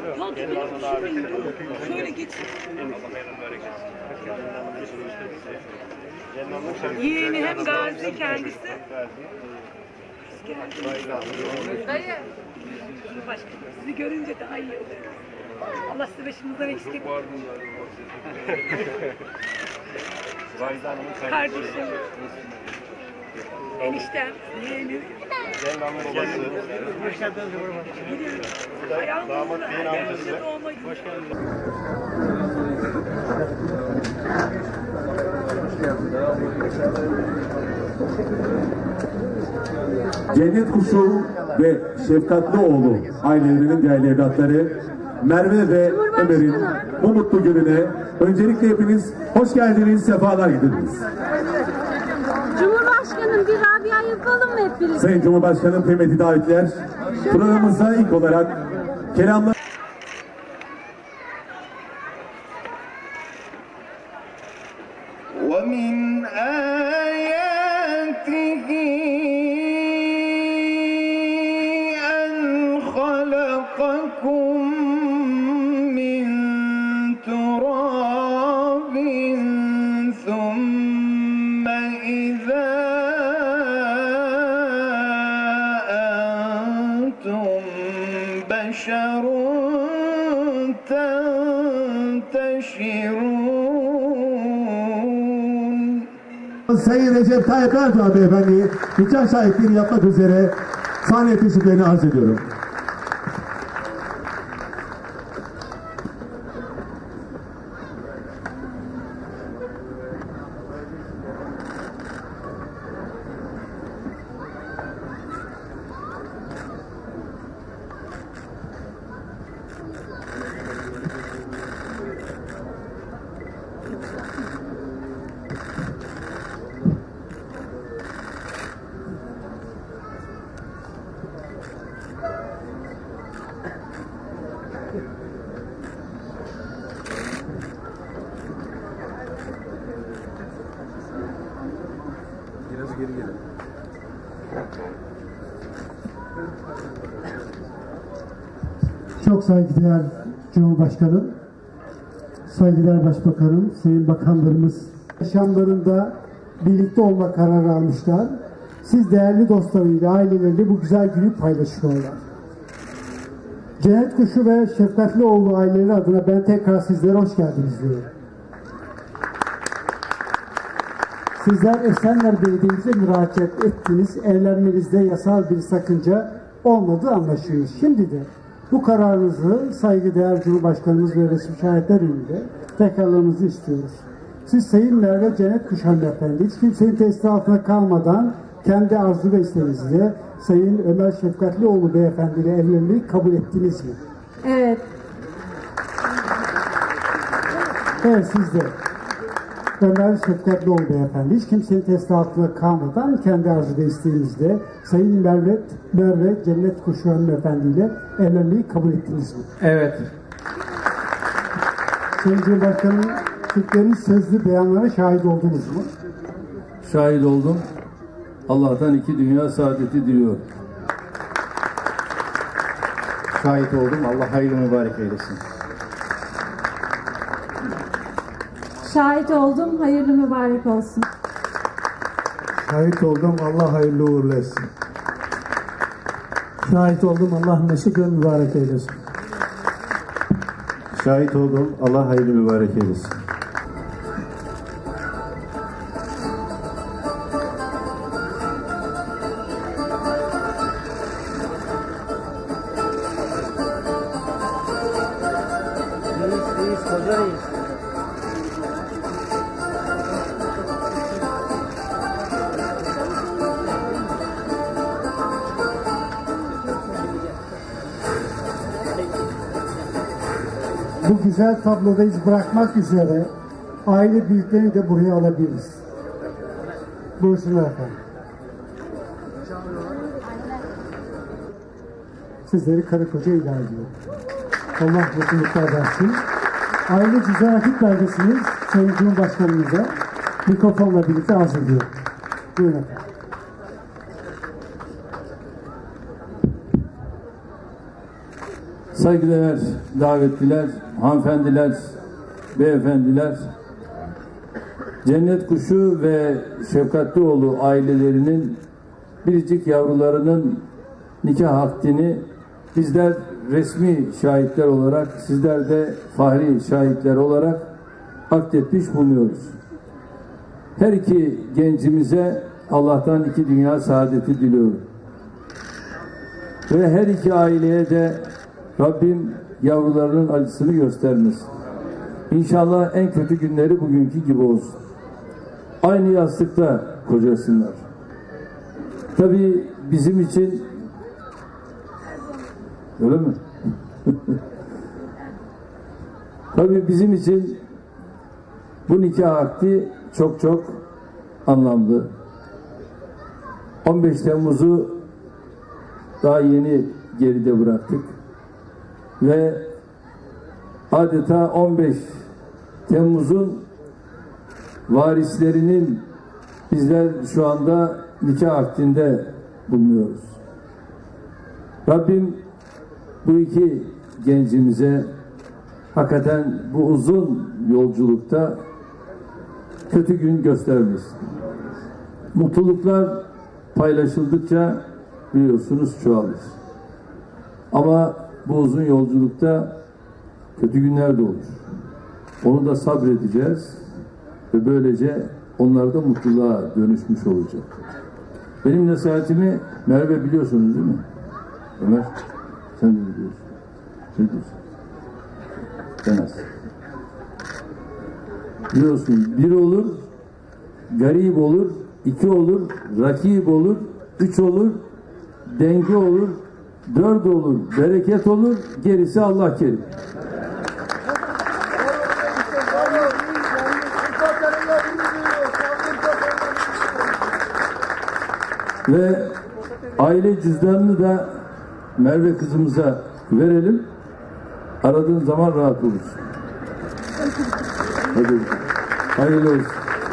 Şöyle geç. Yeğeni hem gazi kendisi. Dayı. Başkanım sizi görünce daha iyi oluyor. Allah sizi başımızdan eksik etmesin. Kardeşim. Eniştem, yeğenim. Hoş geldiniz. Damat beyin amcası. Hoş geldiniz. Cennet Kuşu ve Şefkatlioğlu ailelerinin değerli evlatları, Merve ve Ömer'in bu mutlu gününe öncelikle hepiniz hoş geldiniz, sefalar getirdiniz. Cumhurbaşkanım bir Rabia yapalım mı hep birlikte? Sayın Cumhurbaşkanım, kıymetli davetliler, programımıza ilk olarak kelamlar... وَمِنْ آيَاتِهِ أَنْ خَلَقَكُمْ مِنْ تُرَابٍ ثُمَّ إِذَا أَنْتُمْ بَشَرٌ تَنْتَشِرُونَ. Sayın Recep Tayyip Erdoğan Beyefendi'yi nikah şahitliğini yapmak üzere sahneye teşriflerini arz ediyorum. Biraz geri gelin. Çok saygıdeğer Cumhurbaşkanım, saygıdeğer Başbakanım, Sayın Bakanlarımız yaşamlarında birlikte olma kararı almışlar. Siz değerli dostlarıyla, aileleriyle bu güzel günü paylaşıyorlar. Cennet Kuşu ve Şefkatlioğlu aileleri adına ben tekrar sizlere hoş geldiniz diyorum. Sizler Esenler Belediye'mize müracaat ettiniz. Evlenmenizde yasal bir sakınca olmadığı anlaşılıyor. Şimdi de bu kararınızı saygıdeğer Cumhurbaşkanımız ve resmi şahitler önünde tekrarlamanızı istiyoruz. Siz Sayın Merve Cennet Kuşu hanımefendi hiç kimsenin testi altına kalmadan kendi arzu ve isteğinizle Sayın Ömer Şefkatlioğlu beyefendi ile evlenmeyi kabul ettiniz mi? Evet. Evet, siz de. Ömer Şefkatlioğlu beyefendi hiç kimsenin testi altına kalmadan kendi arzu ve isteğinizle Sayın Merve Cennet Kuşu hanımefendi ile evlenmeyi kabul ettiniz mi? Evet. Sayın Cumhurbaşkanım, Türklerin sözlü beyanlara şahit oldunuz mu? Şahit oldum. Allah'tan iki dünya saadeti diliyorum. Şahit oldum. Allah hayırlı mübarek eylesin. Şahit oldum. Hayırlı mübarek olsun. Şahit oldum, Allah hayırlı uğurlu etsin. Şahit oldum, Allah mesut ve mübarek eylesin. Şahit oldum, Allah hayırlı mübarek eylesin. Bu güzel tabloda iz bırakmak üzere aile büyüklerini de buraya alabiliriz. Buyursunlar efendim. Sizleri karı koca ilan ediyor. Allah mutluluklar versin. Aile Cüzdanakit belgesini Sayın Cumhurbaşkanımıza mikrofonla birlikte arz ediyor. Buyurun efendim. saygıdeğer davetliler, hanımefendiler, beyefendiler, Cennet Kuşu ve Şefkatlioğlu ailelerinin biricik yavrularının nikah akdini bizler resmi şahitler olarak, sizler de fahri şahitler olarak akdetmiş bulunuyoruz. Her iki gencimize Allah'tan iki dünya saadeti diliyorum. Ve her iki aileye de Rabbim yavrularının acısını göstermesin. İnşallah en kötü günleri bugünkü gibi olsun. Aynı yastıkta kocasınlar. Tabii bizim için öyle mi? Tabii bizim için bu nikah akdi çok çok anlamlı. 15 Temmuz'u daha yeni geride bıraktık ve adeta 15 Temmuz'un varislerinin bizler şu anda nikah akdinde bulunuyoruz. Rabbim bu iki gencimize hakikaten bu uzun yolculukta kötü gün göstermesin. Mutluluklar paylaşıldıkça biliyorsunuz çoğalır. Ama bu uzun yolculukta kötü günler de olur. Onu da sabredeceğiz ve böylece onlar da mutluluğa dönüşmüş olacak. Benim nasihatimi Merve biliyorsunuz değil mi? Ömer, sen de biliyorsun. Ne diyorsun? Demez. Biliyorsun, bir olur, garip olur, iki olur, rakip olur, üç olur, denge olur, dört olur, bereket olur, gerisi Allah kerim. Ve aile cüzdanını da Merve kızımıza verelim. Aradığın zaman rahat olursun. Hadi. Hayırlı olsun.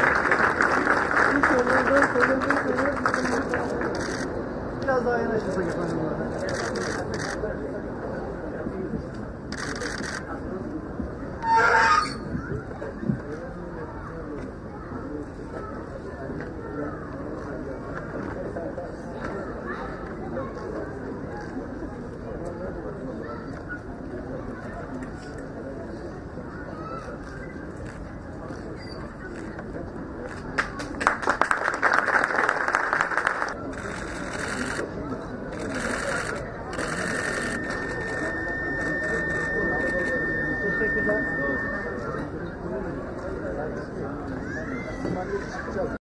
Biraz daha yanaşırsak efendim. Teşekkürler.